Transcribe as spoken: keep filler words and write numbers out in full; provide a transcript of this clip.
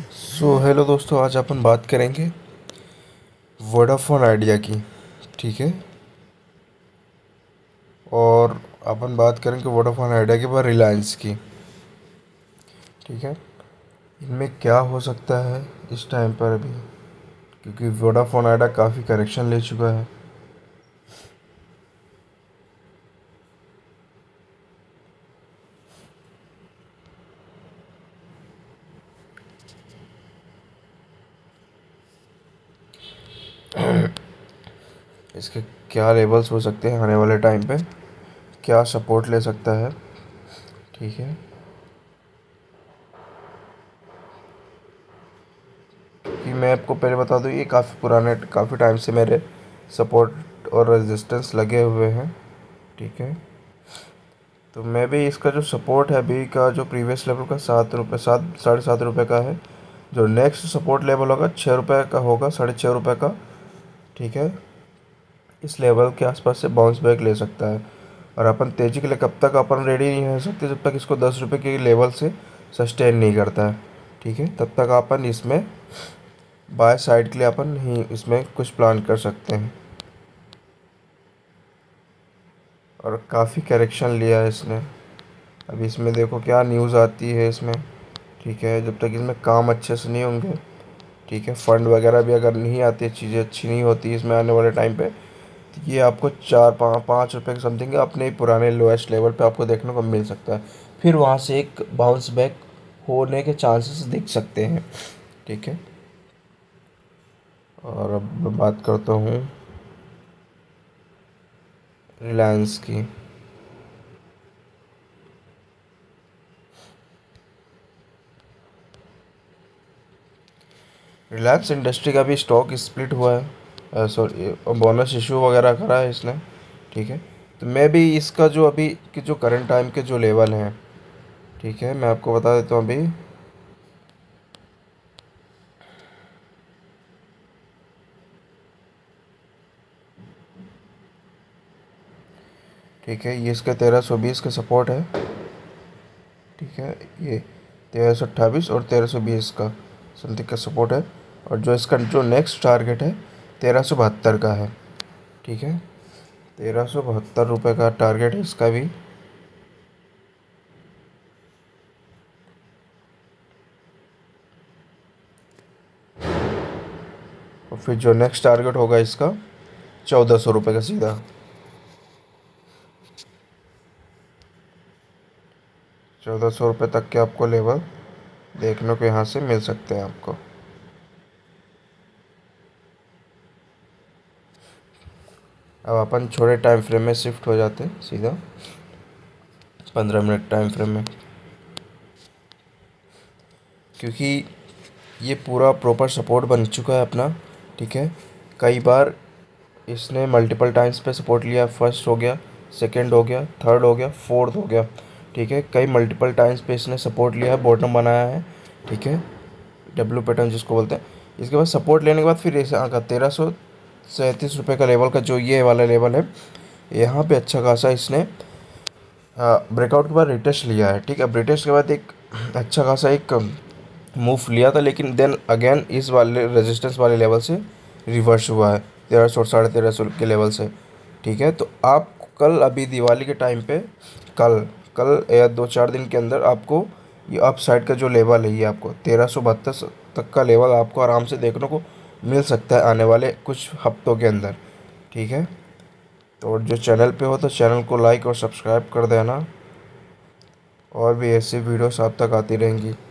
So hello दोस्तों, आज अपन बात करेंगे वोडाफोन आइडिया की। ठीक है। और अपन बात करेंगे वोडाफोन आइडिया के बाद रिलायंस की। ठीक है। इनमें क्या हो सकता है इस टाइम पर अभी, क्योंकि वोडाफोन आइडिया काफ़ी करेक्शन ले चुका है। इसके क्या लेवल्स हो सकते हैं आने वाले टाइम पे, क्या सपोर्ट ले सकता है। ठीक है। कि मैं आपको पहले बता दूँ, ये काफ़ी पुराने काफ़ी टाइम से मेरे सपोर्ट और रेजिस्टेंस लगे हुए हैं। ठीक है। तो मैं भी इसका जो सपोर्ट है अभी का, जो प्रीवियस लेवल का सात रुपये सात साढ़े सात रुपये का है, जो नेक्स्ट सपोर्ट लेवल होगा छः रुपये का होगा, साढ़े छः रुपये का। ठीक है। इस लेवल के आसपास से बाउंस बैक ले सकता है। और अपन तेज़ी के लिए कब तक अपन रेडी नहीं हो सकते, जब तक इसको दस रुपये के लेवल से सस्टेन नहीं करता है। ठीक है। तब तक अपन इसमें बाय साइड के लिए अपन ही इसमें कुछ प्लान कर सकते हैं। और काफ़ी करेक्शन लिया है इसने। अभी इसमें देखो क्या न्यूज़ आती है इसमें। ठीक है। जब तक इसमें काम अच्छे से नहीं होंगे, ठीक है, फंड वगैरह भी अगर नहीं आती, चीज़ें अच्छी नहीं होती इसमें आने वाले टाइम पे, तो ये आपको चार पाँच पाँच रुपये के समथिंग अपने ही पुराने लोएस्ट लेवल पे आपको देखने को मिल सकता है। फिर वहाँ से एक बाउंस बैक होने के चांसेस दिख सकते हैं। ठीक है। और अब मैं बात करता हूँ रिलायंस की। रिलायंस इंडस्ट्री का भी स्टॉक स्प्लिट हुआ है, सॉरी बोनस इशू वगैरह करा है इसने। ठीक है। तो मैं भी इसका जो अभी के जो करंट टाइम के जो लेवल हैं, ठीक है, मैं आपको बता देता हूँ अभी। ठीक है। ये इसका तेरह सौ बीस का सपोर्ट है। ठीक है। ये तेरह सौ अट्ठाईस और तेरह सौ बीस का समथिंग का सपोर्ट है। और जो इसका जो नेक्स्ट टारगेट है तेरह सौ बहत्तर का है। ठीक है। तेरह सौ बहत्तर रुपये का टारगेट है इसका भी। और फिर जो नेक्स्ट टारगेट होगा इसका चौदह सौ रुपये का सीधा। चौदह सौ रुपये तक के आपको लेवल देखने को यहाँ से मिल सकते हैं आपको। अब अपन छोटे टाइम फ्रेम में शिफ्ट हो जाते हैं सीधा पंद्रह मिनट टाइम फ्रेम में, क्योंकि ये पूरा प्रॉपर सपोर्ट बन चुका है अपना। ठीक है। कई बार इसने मल्टीपल टाइम्स पे सपोर्ट लिया, फर्स्ट हो गया, सेकंड हो गया, थर्ड हो गया, फोर्थ हो गया। ठीक है। कई मल्टीपल टाइम्स पे इसने सपोर्ट लिया है, बॉटम बनाया है। ठीक है। डब्ल्यू पैटर्न जिसको बोलते हैं। इसके बाद सपोर्ट लेने के बाद फिर इसे आका तेरह सौ सैंतीस रुपये का लेवल का जो ये वाला लेवल है, यहाँ पे अच्छा खासा इसने ब्रेकआउट के बाद रिटेस्ट लिया है। ठीक है। रिटेस्ट के बाद एक अच्छा खासा एक मूव लिया था, लेकिन देन अगेन इस वाले रेजिस्टेंस वाले लेवल से रिवर्स हुआ है, तेरह सौ साढ़े तेरह सौ के लेवल से। ठीक है। तो आप कल अभी दिवाली के टाइम पे कल कल या दो चार दिन के अंदर आपको ये अप साइड का जो लेवल है, ये आपको तेरह सौ बहत्तर तक का लेवल आपको आराम से देखने को मिल सकता है आने वाले कुछ हफ्तों के अंदर। ठीक है। तो जो चैनल पे हो तो चैनल को लाइक और सब्सक्राइब कर देना, और भी ऐसी वीडियोस आप तक आती रहेंगी।